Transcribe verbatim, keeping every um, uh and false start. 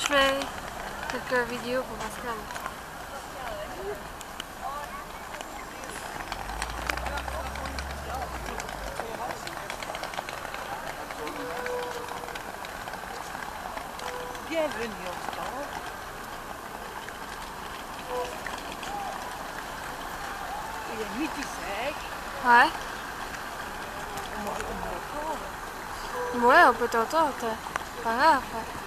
fais quelques vidéos pour Pascal. Bienvenue au stand. Il est midi sec. Ouais. On m'entend. Ouais, on peut t'entendre. Pas grave.